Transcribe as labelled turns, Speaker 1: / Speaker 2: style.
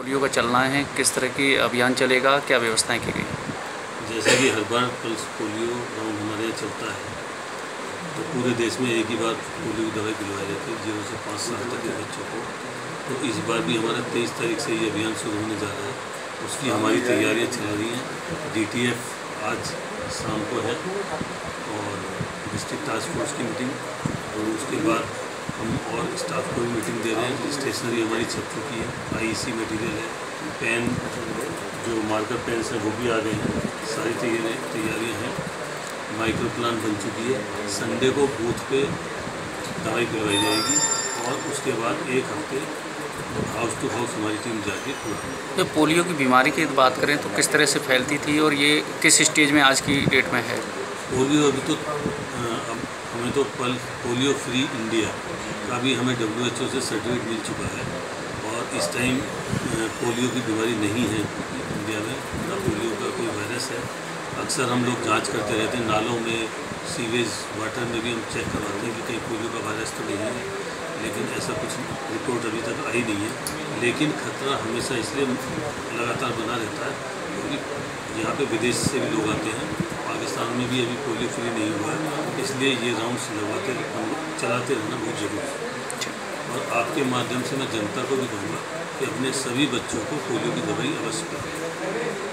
Speaker 1: Polio का चलना है, किस तरह की अभियान चलेगा, क्या व्यवस्थाएं की गई?
Speaker 2: जैसे कि हर बार पल्स पोलियो राउंड हमारे यहाँ चलता है, तो पूरे देश में एक ही बार पोलियो की दवाई पिलवाई जाती है 0 से 5 साल तक के बच्चों को। तो इस बार भी हमारा 23 तारीख से ये अभियान शुरू होने जा रहा है। उसकी हमारी तैयारियाँ चल रही हैं। DTF आज शाम को है और डिस्ट्रिक्ट टास्क फोर्स की मीटिंग, और उसके बाद हम और स्टाफ को भी मीटिंग दे रहे हैं। स्टेशनरी हमारी छप चुकी है, IEC मटेरियल है, पेन जो मार्कर पेन्स हैं वो भी आ गए हैं, सारी तैयारियाँ हैं। माइक्रो प्लान बन चुकी है। संडे को बूथ पे दवाई पिलवाई जाएगी और उसके बाद एक हफ्ते हाउस टू हाउस हमारी टीम जाके पूरा।
Speaker 1: तो पोलियो की बीमारी की बात करें तो किस तरह से फैलती थी और ये किस स्टेज में आज की डेट में है?
Speaker 2: पोलियो अभी तो अब हमें तो पोलियो फ्री इंडिया का भी हमें WHO से सर्टिफिकेट मिल चुका है, और इस टाइम पोलियो की बीमारी नहीं है इंडिया में, ना पोलियो का कोई वायरस है। अक्सर हम लोग जांच करते रहते हैं, नालों में, सीवेज वाटर में भी हम चेक करवाते हैं कि कहीं पोलियो का वायरस तो नहीं है, लेकिन ऐसा कुछ रिपोर्ट अभी तक आई नहीं है। लेकिन खतरा हमेशा इसलिए लगातार बना रहता है क्योंकि यहाँ पे विदेश से भी लोग आते हैं। पाकिस्तान में भी अभी पोलियो फ्री नहीं हुआ है, इसलिए ये राउंड्स चलाते रहना बहुत ज़रूरी है। और आपके माध्यम से मैं जनता को भी कहूँगा कि अपने सभी बच्चों को पोलियो की दवाई अवश्य पिलाएं।